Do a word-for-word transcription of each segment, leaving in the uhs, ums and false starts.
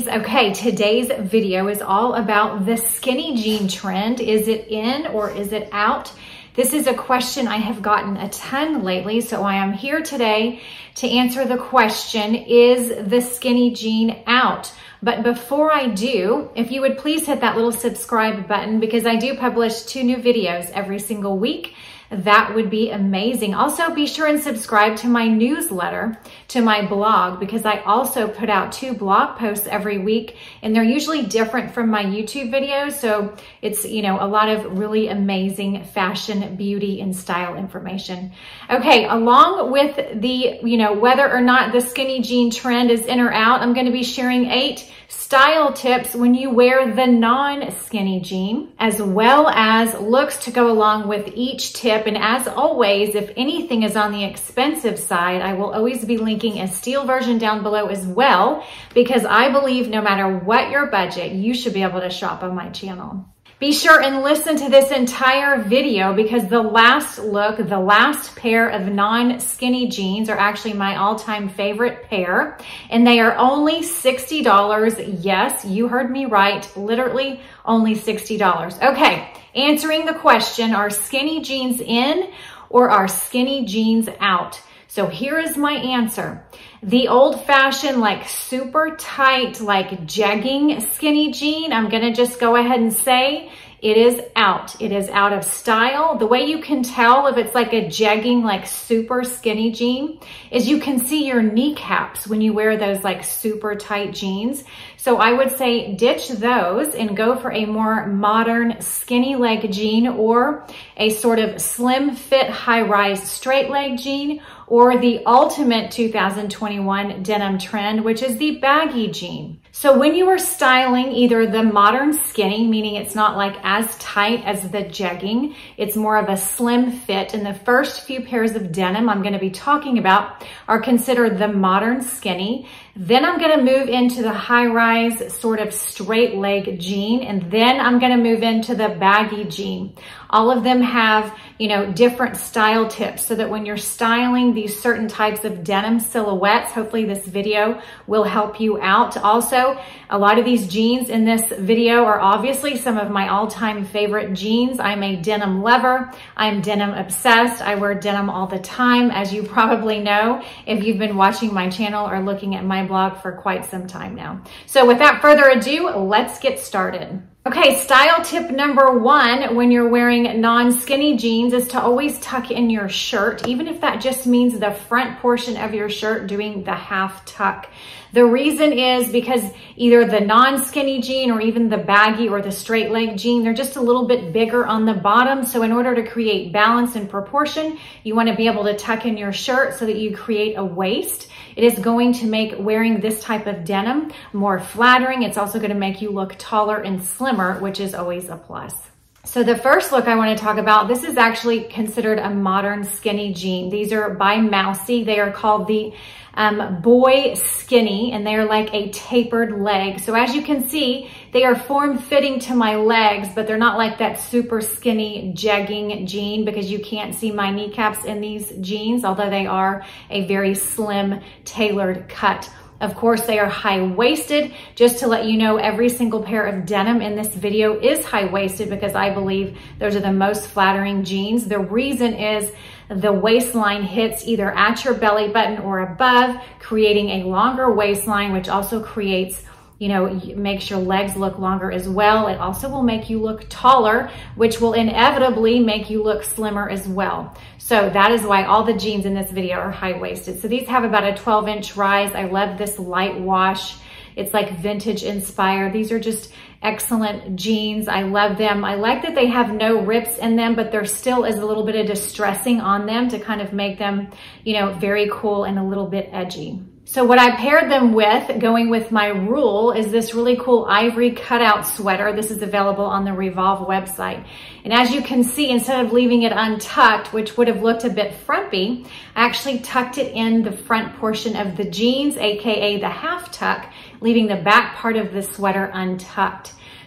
Okay, today's video is all about the skinny jean trend. Is it in or is it out? This is a question I have gotten a ton lately, so I am here today to answer the question, is the skinny jean out? But before I do, if you would please hit that little subscribe button, because I do publish two new videos every single week. That would be amazing. Also, be sure and subscribe to my newsletter, to my blog, because I also put out two blog posts every week, and they're usually different from my YouTube videos. So it's, you know, a lot of really amazing fashion, beauty, and style information. Okay, along with the, you know, whether or not the skinny jean trend is in or out, I'm going to be sharing eight style tips when you wear the non-skinny jean, as well as looks to go along with each tip. And as always, if anything is on the expensive side, I will always be linking a steal version down below as well, because I believe no matter what your budget, you should be able to shop on my channel. Be sure and listen to this entire video, because the last look, the last pair of non-skinny jeans are actually my all-time favorite pair, and they are only sixty dollars. Yes, you heard me right, literally only sixty dollars. Okay, answering the question, are skinny jeans in or are skinny jeans out? So here is my answer. The old-fashioned, like super tight, like jegging skinny jean, I'm gonna just go ahead and say it is out. It is out of style. The way you can tell if it's like a jegging, like super skinny jean is you can see your kneecaps when you wear those like super tight jeans. So I would say ditch those and go for a more modern skinny leg jean, or a sort of slim fit high-rise straight leg jean, or the ultimate two thousand twenty-one denim trend, which is the baggy jean. So when you are styling either the modern skinny, meaning it's not like as tight as the jegging, it's more of a slim fit, and the first few pairs of denim I'm going to be talking about are considered the modern skinny. Then I'm going to move into the high-rise sort of straight leg jean, and then I'm going to move into the baggy jean. All of them have, you know, different style tips, so that when you're styling these certain types of denim silhouettes, hopefully this video will help you out. Also, a lot of these jeans in this video are obviously some of my all-time favorite jeans. I'm a denim lover. I'm denim obsessed. I wear denim all the time, as you probably know if you've been watching my channel or looking at my blog for quite some time now. So without further ado, let's get started. Okay, style tip number one when you're wearing non-skinny jeans is to always tuck in your shirt, even if that just means the front portion of your shirt doing the half tuck. The reason is because either the non-skinny jean or even the baggy or the straight leg jean, they're just a little bit bigger on the bottom. So in order to create balance and proportion, you want to be able to tuck in your shirt so that you create a waist. It is going to make wearing this type of denim more flattering. It's also going to make you look taller and slimmer, which is always a plus. So the first look I want to talk about, this is actually considered a modern skinny jean. These are by Mousy. They are called the um, Boy Skinny, and they're like a tapered leg. So as you can see, they are form-fitting to my legs, but they're not like that super skinny jegging jean, because you can't see my kneecaps in these jeans, although they are a very slim, tailored cut. Of course, they are high-waisted. Just to let you know, every single pair of denim in this video is high-waisted, because I believe those are the most flattering jeans. The reason is the waistline hits either at your belly button or above, creating a longer waistline, which also creates, you know, makes your legs look longer as well. It also will make you look taller, which will inevitably make you look slimmer as well. So that is why all the jeans in this video are high-waisted. So these have about a twelve inch rise. I love this light wash. It's like vintage inspired. These are just excellent jeans. I love them. I like that they have no rips in them, but there still is a little bit of distressing on them to kind of make them, you know, very cool and a little bit edgy. So what I paired them with, going with my rule, is this really cool ivory cutout sweater. This is available on the Revolve website. And as you can see, instead of leaving it untucked, which would have looked a bit frumpy, I actually tucked it in the front portion of the jeans, aka the half tuck, leaving the back part of the sweater untucked.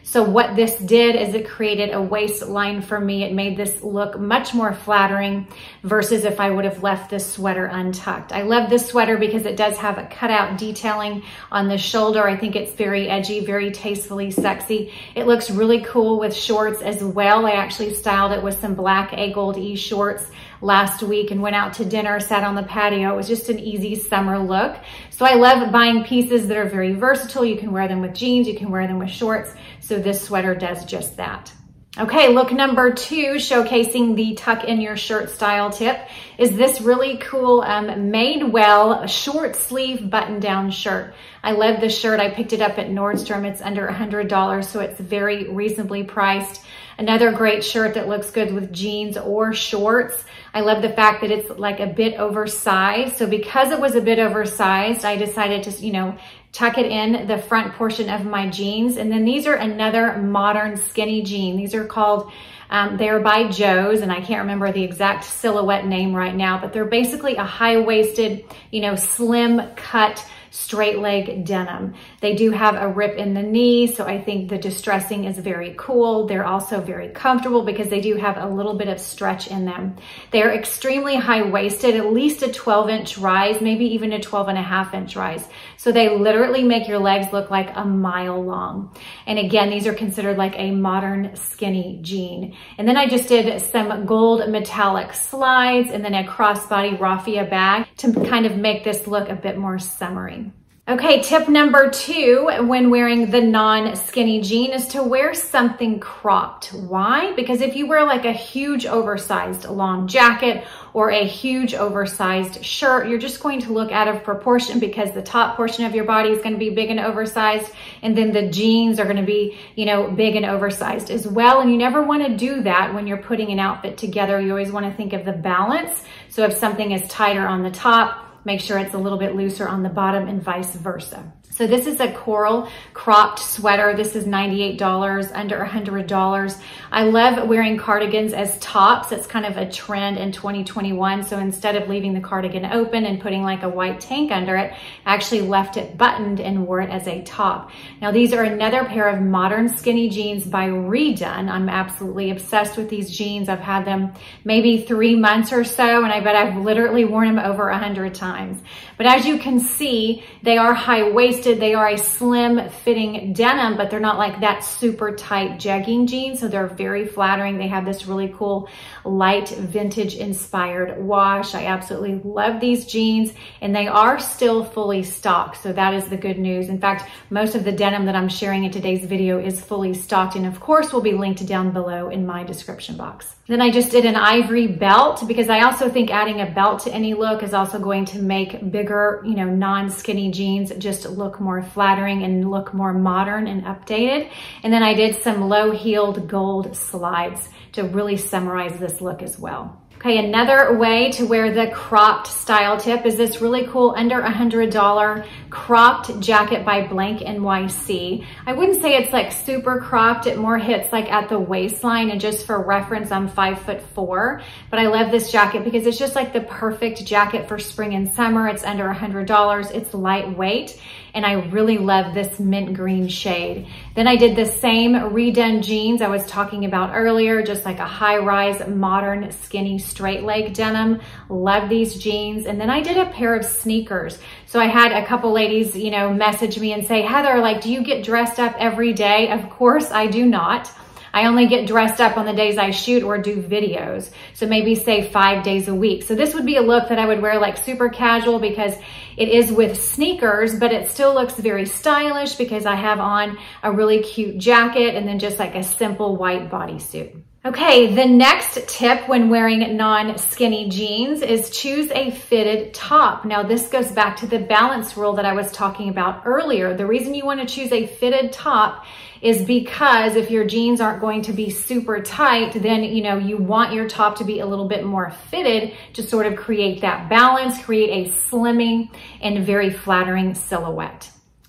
So what this did is it created a waistline for me. It made this look much more flattering versus if I would have left this sweater untucked. I love this sweater because it does have a cutout detailing on the shoulder. I think it's very edgy, very tastefully sexy. It looks really cool with shorts as well. I actually styled it with some black A Gold E shorts last week and went out to dinner, sat on the patio. It was just an easy summer look. So I love buying pieces that are very versatile. You can wear them with jeans, you can wear them with shorts. So this sweater does just that. Okay, look number two, showcasing the tuck in your shirt style tip, is this really cool um, Madewell short sleeve button down shirt. I love this shirt. I picked it up at Nordstrom. It's under a hundred dollars, so it's very reasonably priced. Another great shirt that looks good with jeans or shorts. I love the fact that it's like a bit oversized. So because it was a bit oversized, I decided to, you know, tuck it in the front portion of my jeans. And then these are another modern skinny jean. These are called, um, they're by Joe's, and I can't remember the exact silhouette name right now, but they're basically a high-waisted, you know, slim cut straight leg denim. They do have a rip in the knee, so I think the distressing is very cool. They're also very comfortable because they do have a little bit of stretch in them. They're extremely high-waisted, at least a twelve inch rise, maybe even a twelve and a half inch rise. So they literally make your legs look like a mile long. And again, these are considered like a modern skinny jean. And then I just did some gold metallic slides and then a crossbody raffia bag to kind of make this look a bit more summery. Okay, tip number two when wearing the non-skinny jean is to wear something cropped. Why? Because if you wear like a huge oversized long jacket or a huge oversized shirt, you're just going to look out of proportion because the top portion of your body is going to be big and oversized, and then the jeans are going to be, you know, big and oversized as well. And you never want to do that when you're putting an outfit together. You always want to think of the balance. So if something is tighter on the top, make sure it's a little bit looser on the bottom and vice versa. So this is a coral cropped sweater. This is ninety-eight dollars, under a hundred dollars. I love wearing cardigans as tops. It's kind of a trend in twenty twenty-one. So instead of leaving the cardigan open and putting like a white tank under it, I actually left it buttoned and wore it as a top. Now these are another pair of modern skinny jeans by Redone. I'm absolutely obsessed with these jeans. I've had them maybe three months or so, and I bet I've literally worn them over a hundred times. But as you can see, they are high-waisted. They are a slim fitting denim, but they're not like that super tight jegging jean. So they're very flattering. They have this really cool light vintage inspired wash. I absolutely love these jeans, and they are still fully stocked. So that is the good news. In fact, most of the denim that I'm sharing in today's video is fully stocked, and of course will be linked down below in my description box. Then I just did an ivory belt because I also think adding a belt to any look is also going to make bigger, you know, non-skinny jeans just look more flattering and look more modern and updated. And then I did some low-heeled gold slides to really summarize this look as well. Okay, another way to wear the cropped style tip is this really cool under a hundred dollar cropped jacket by Blank N Y C. I wouldn't say it's like super cropped. It more hits like at the waistline, and just for reference, I'm five foot four, but I love this jacket because it's just like the perfect jacket for spring and summer. It's under a hundred dollars. It's lightweight, and I really love this mint green shade. Then I did the same Redone jeans I was talking about earlier, just like a high-rise, modern, skinny, straight leg denim. Love these jeans. And then I did a pair of sneakers. So I had a couple ladies, you know, message me and say, Heather, like, do you get dressed up every day? Of course I do not. I only get dressed up on the days I shoot or do videos. So maybe say five days a week. So this would be a look that I would wear like super casual because it is with sneakers, but it still looks very stylish because I have on a really cute jacket and then just like a simple white bodysuit. Okay, the next tip when wearing non-skinny jeans is choose a fitted top. Now this goes back to the balance rule that I was talking about earlier. The reason you want to choose a fitted top is because if your jeans aren't going to be super tight, then you know you want your top to be a little bit more fitted to sort of create that balance, create a slimming and very flattering silhouette.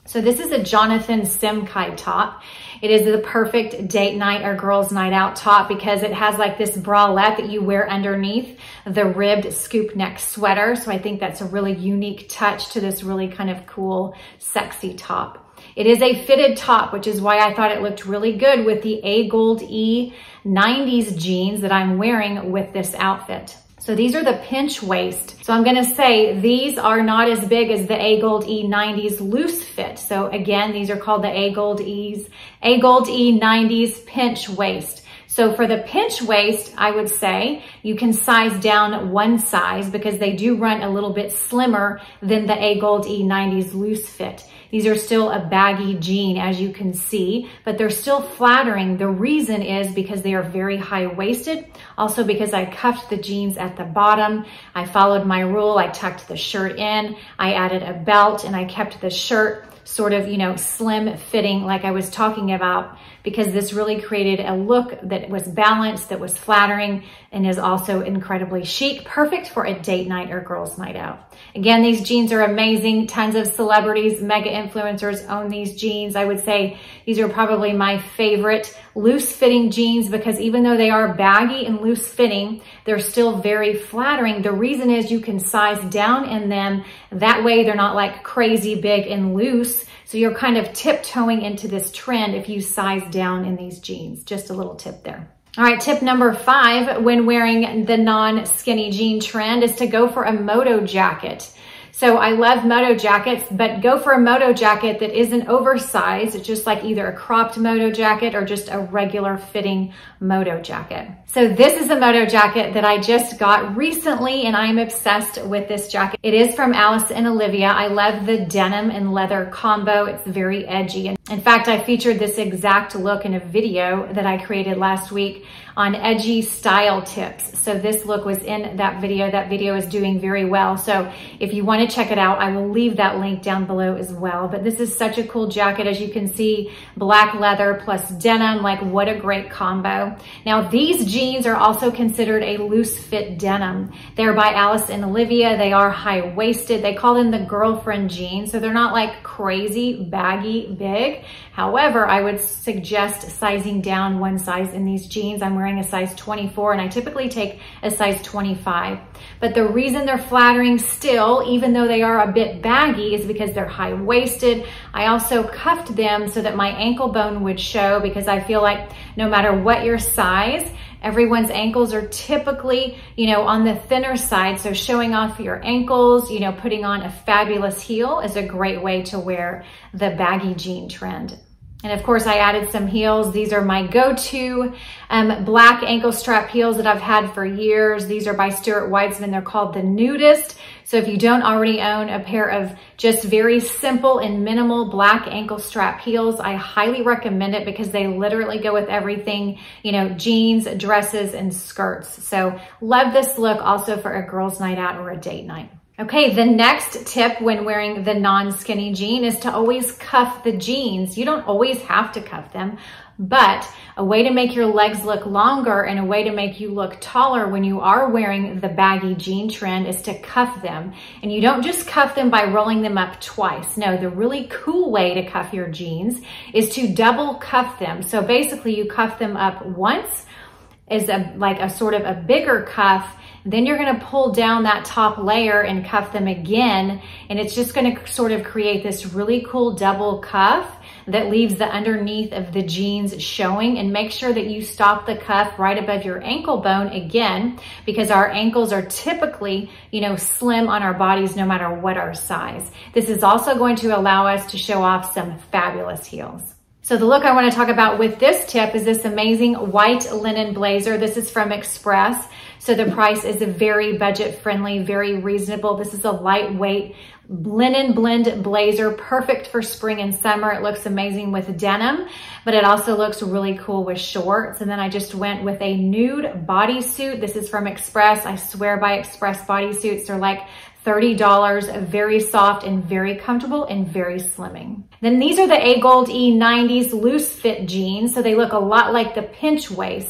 So this is a Jonathan Simkai top. It is the perfect date night or girls night out top because it has like this bralette that you wear underneath the ribbed scoop neck sweater. So I think that's a really unique touch to this really kind of cool, sexy top. It is a fitted top, which is why I thought it looked really good with the A Gold E nineties jeans that I'm wearing with this outfit. So these are the pinch waist. So I'm gonna say these are not as big as the A Gold E nineties loose fit. So again, these are called the A Gold E's, A Gold E nineties pinch waist. So for the pinch waist, I would say you can size down one size because they do run a little bit slimmer than the A Gold E nineties loose fit. These are still a baggy jean, as you can see, but they're still flattering. The reason is because they are very high-waisted. Also because I cuffed the jeans at the bottom. I followed my rule. I tucked the shirt in. I added a belt and I kept the shirt sort of, you know, slim fitting like I was talking about, because this really created a look that was balanced, that was flattering, and is also incredibly chic, perfect for a date night or girls night out. Again, these jeans are amazing. Tons of celebrities, mega influencers own these jeans. I would say these are probably my favorite loose fitting jeans because even though they are baggy and loose fitting, they're still very flattering. The reason is you can size down in them. That way they're not like crazy big and loose. So you're kind of tiptoeing into this trend if you size down in these jeans. Just a little tip there. All right, tip number five when wearing the non-skinny jean trend is to go for a moto jacket. So I love moto jackets, but go for a moto jacket that isn't oversized. It's just like either a cropped moto jacket or just a regular fitting moto jacket. So this is a moto jacket that I just got recently and I'm obsessed with this jacket. It is from Alice and Olivia. I love the denim and leather combo. It's very edgy. And in fact, I featured this exact look in a video that I created last week on edgy style tips. So this look was in that video. That video is doing very well. So if you want to check it out, I will leave that link down below as well. But this is such a cool jacket. As you can see, black leather plus denim, like what a great combo. Now these jeans are also considered a loose fit denim. They're by Alice and Olivia. They are high waisted. They call them the girlfriend jeans. So they're not like crazy baggy big. However, I would suggest sizing down one size in these jeans. I'm wearing a size twenty-four and I typically take a size twenty-five. But the reason they're flattering still, even though they are a bit baggy, is because they're high-waisted. I also cuffed them so that my ankle bone would show because I feel like no matter what your size, everyone's ankles are typically, you know, on the thinner side. So showing off your ankles, you know, putting on a fabulous heel is a great way to wear the baggy jean trend. And of course I added some heels. These are my go-to um, black ankle strap heels that I've had for years. These are by Stuart Weitzman. They're called the Nudist. So if you don't already own a pair of just very simple and minimal black ankle strap heels, I highly recommend it because they literally go with everything, you know, jeans, dresses, and skirts. So love this look also for a girls' night out or a date night. Okay, the next tip when wearing the non-skinny jean is to always cuff the jeans. You don't always have to cuff them, but a way to make your legs look longer and a way to make you look taller when you are wearing the baggy jean trend is to cuff them. And you don't just cuff them by rolling them up twice. No, the really cool way to cuff your jeans is to double cuff them. So basically you cuff them up once as a, like a sort of a bigger cuff. Then you're gonna pull down that top layer and cuff them again. And it's just gonna sort of create this really cool double cuff that leaves the underneath of the jeans showing. And make sure that you stop the cuff right above your ankle bone again, because our ankles are typically, you know, slim on our bodies no matter what our size. This is also going to allow us to show off some fabulous heels. So the look I want to talk about with this tip is this amazing white linen blazer. This is from Express. So the price is a very budget friendly, very reasonable. This is a lightweight linen blend blazer, perfect for spring and summer. It looks amazing with denim, but it also looks really cool with shorts. And then I just went with a nude bodysuit. This is from Express. I swear by Express bodysuits. They're like thirty dollars, very soft and very comfortable and very slimming. Then these are the A Gold E nineties loose fit jeans. So they look a lot like the pinch waist,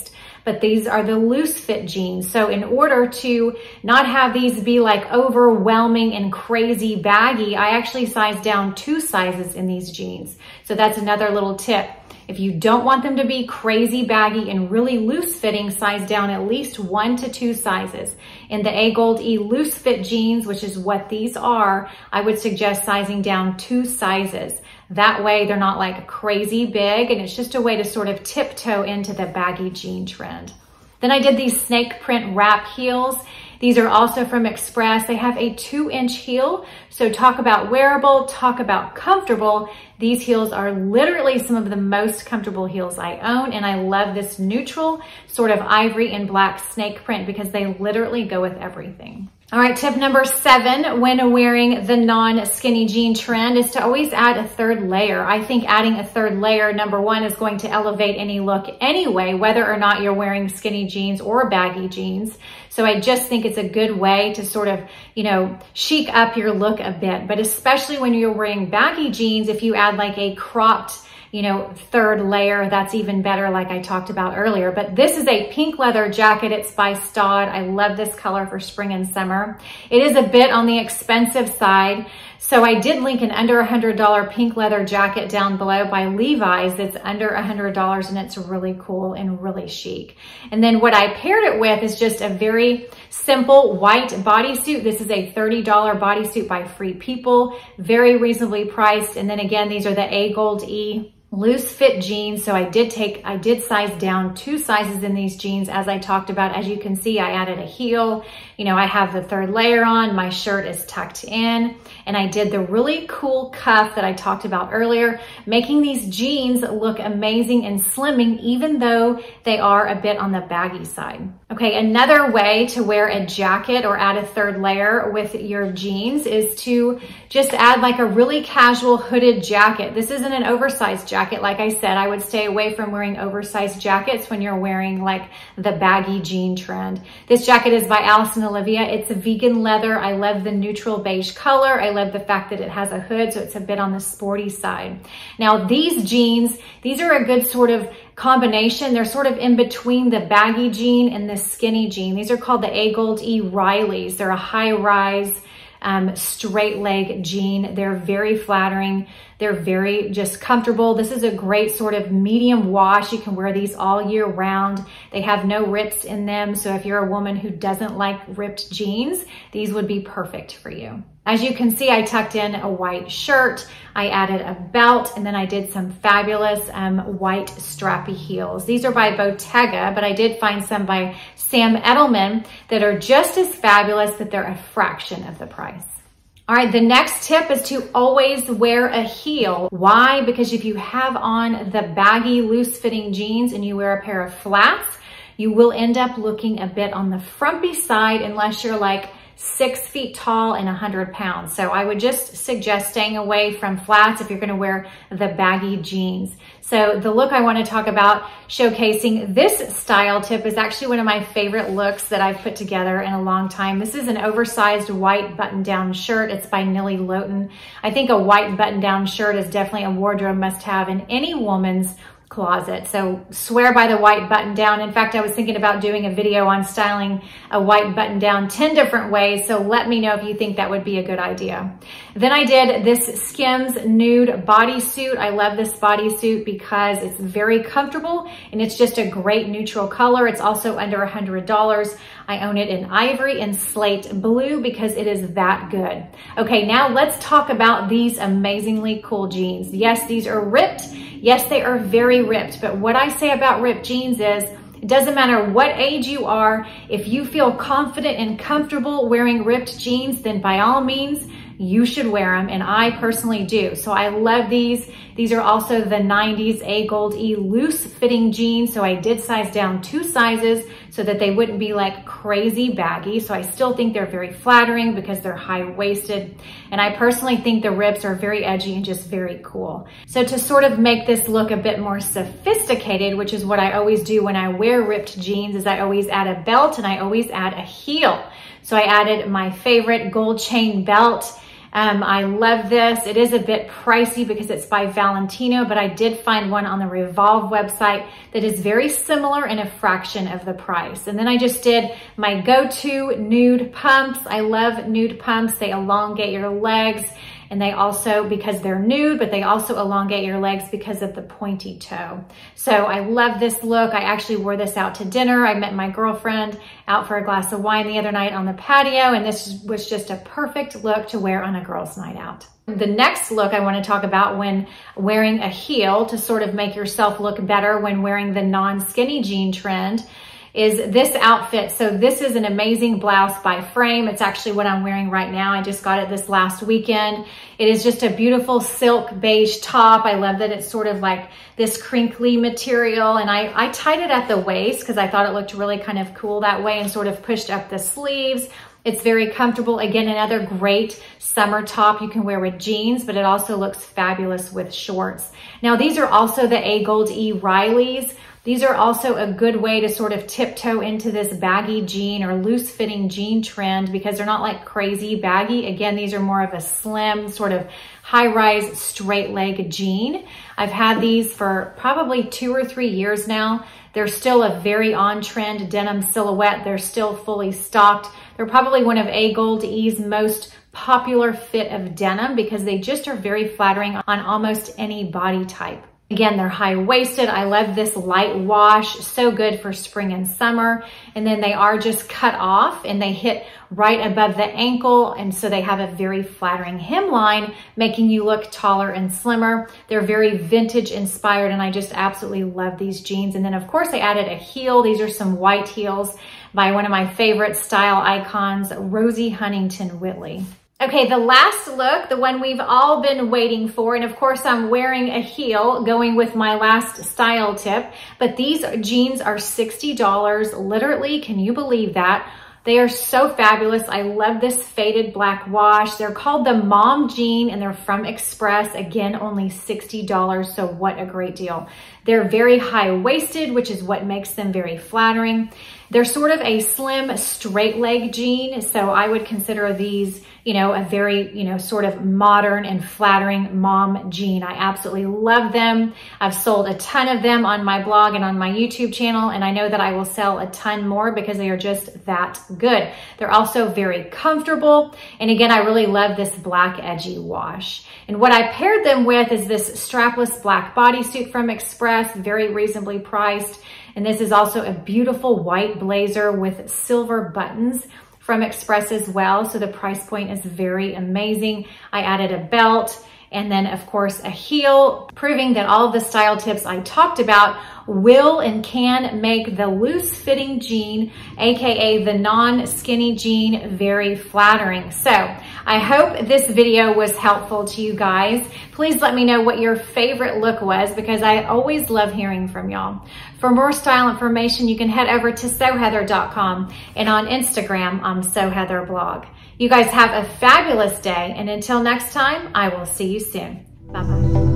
but these are the loose fit jeans. So in order to not have these be like overwhelming and crazy baggy, I actually size down two sizes in these jeans. So that's another little tip. If you don't want them to be crazy baggy and really loose fitting, size down at least one to two sizes. In the A Gold E loose fit jeans, which is what these are, I would suggest sizing down two sizes. That way they're not like crazy big, and it's just a way to sort of tiptoe into the baggy jean trend. Then I did these snake print wrap heels. These are also from Express. They have a two inch heel. So talk about wearable, talk about comfortable. These heels are literally some of the most comfortable heels I own. And I love this neutral sort of ivory and black snake print because they literally go with everything. All right, tip number seven, when wearing the non-skinny jean trend, is to always add a third layer. I think adding a third layer, number one, is going to elevate any look anyway, whether or not you're wearing skinny jeans or baggy jeans. So I just think it's a good way to sort of, you know, chic up your look a bit. But especially when you're wearing baggy jeans, if you add like a cropped, you know, third layer, that's even better, like I talked about earlier. But this is a pink leather jacket. It's by Staud. I love this color for spring and summer. It is a bit on the expensive side. So I did link an under one hundred dollar pink leather jacket down below by Levi's that's under one hundred dollars, and it's really cool and really chic. And then what I paired it with is just a very simple white bodysuit. This is a thirty dollar bodysuit by Free People, very reasonably priced. And then again, these are the A Gold E loose fit jeans. So I did take, I did size down two sizes in these jeans, as I talked about. As you can see, I added a heel. You know, I have the third layer on, my shirt is tucked in, and I did the really cool cuff that I talked about earlier, making these jeans look amazing and slimming, even though they are a bit on the baggy side. Okay, another way to wear a jacket or add a third layer with your jeans is to just add like a really casual hooded jacket. This isn't an oversized jacket. Like I said, I would stay away from wearing oversized jackets when you're wearing like the baggy jean trend. This jacket is by Alice and Olivia. It's a vegan leather. I love the neutral beige color. I love the fact that it has a hood, so it's a bit on the sporty side. Now these jeans, these are a good sort of combination. They're sort of in between the baggy jean and the skinny jean. These are called the A Gold E Rileys. They're a high rise, um, straight leg jean. They're very flattering. They're very just comfortable. This is a great sort of medium wash. You can wear these all year round. They have no rips in them. So if you're a woman who doesn't like ripped jeans, these would be perfect for you. As you can see, I tucked in a white shirt, I added a belt, and then I did some fabulous um, white strappy heels. These are by Bottega, but I did find some by Sam Edelman that are just as fabulous, but they're a fraction of the price. All right, the next tip is to always wear a heel. Why? Because if you have on the baggy, loose-fitting jeans and you wear a pair of flats, you will end up looking a bit on the frumpy side unless you're like six feet tall and one hundred pounds. So I would just suggest staying away from flats if you're gonna wear the baggy jeans. So the look I wanna talk about showcasing this style tip is actually one of my favorite looks that I've put together in a long time. This is an oversized white button-down shirt. It's by Nilly Loughton. I think a white button-down shirt is definitely a wardrobe must-have in any woman's closet. So swear by the white button down. In fact, I was thinking about doing a video on styling a white button down ten different ways. So let me know if you think that would be a good idea. Then I did this Skims nude bodysuit. I love this bodysuit because it's very comfortable and it's just a great neutral color. It's also under one hundred dollars. I own it in ivory and slate blue because it is that good. Okay, now let's talk about these amazingly cool jeans. Yes, these are ripped. Yes, they are very ripped, but what I say about ripped jeans is it doesn't matter what age you are. If you feel confident and comfortable wearing ripped jeans, then by all means, you should wear them, and I personally do. So I love these. These are also the nineties A Gold E loose fitting jeans. So I did size down two sizes so that they wouldn't be like crazy baggy. So I still think they're very flattering because they're high waisted. And I personally think the rips are very edgy and just very cool. So to sort of make this look a bit more sophisticated, which is what I always do when I wear ripped jeans, is I always add a belt and I always add a heel. So I added my favorite gold chain belt. Um, I love this. It is a bit pricey because it's by Valentino, but I did find one on the Revolve website that is very similar in a fraction of the price. And then I just did my go-to nude pumps. I love nude pumps. They elongate your legs. And they also, because they're nude, but they also elongate your legs because of the pointy toe. So I love this look. I actually wore this out to dinner. I met my girlfriend out for a glass of wine the other night on the patio, and this was just a perfect look to wear on a girls' night out. The next look I want to talk about when wearing a heel to sort of make yourself look better when wearing the non-skinny jean trend is this outfit. So this is an amazing blouse by Frame. It's actually what I'm wearing right now. I just got it this last weekend. It is just a beautiful silk beige top. I love that it's sort of like this crinkly material, and I, I tied it at the waist because I thought it looked really kind of cool that way, and sort of pushed up the sleeves. It's very comfortable. Again, another great summer top you can wear with jeans, but it also looks fabulous with shorts. Now, these are also the A Gold E Rileys. These are also a good way to sort of tiptoe into this baggy jean or loose fitting jean trend because they're not like crazy baggy. Again, these are more of a slim sort of high rise straight leg jean. I've had these for probably two or three years now. They're still a very on trend denim silhouette. They're still fully stocked. They're probably one of A Gold E's most popular fit of denim because they just are very flattering on almost any body type. Again, they're high-waisted. I love this light wash, so good for spring and summer. And then they are just cut off and they hit right above the ankle. And so they have a very flattering hemline, making you look taller and slimmer. They're very vintage inspired, and I just absolutely love these jeans. And then of course I added a heel. These are some white heels by one of my favorite style icons, Rosie Huntington Whiteley. Okay, the last look, the one we've all been waiting for, and of course I'm wearing a heel going with my last style tip, but these jeans are sixty dollars, literally, can you believe that? They are so fabulous. I love this faded black wash. They're called the Mom Jean and they're from Express. Again, only sixty dollars, so what a great deal. They're very high-waisted, which is what makes them very flattering. They're sort of a slim, straight leg jean, so I would consider these, you know, a very, you know, sort of modern and flattering mom jean. I absolutely love them. I've sold a ton of them on my blog and on my YouTube channel, and I know that I will sell a ton more because they are just that good. They're also very comfortable, and again, I really love this black edgy wash. And what I paired them with is this strapless black bodysuit from Express, very reasonably priced. And this is also a beautiful white blazer with silver buttons from Express as well. So the price point is very amazing. I added a belt and then of course a heel, proving that all of the style tips I talked about will and can make the loose fitting jean, A K A the non-skinny jean, very flattering. So I hope this video was helpful to you guys. Please let me know what your favorite look was because I always love hearing from y'all. For more style information, you can head over to sew heather dot com and on Instagram, I'm Sew Heather Blog. You guys have a fabulous day, and until next time, I will see you soon. Bye-bye.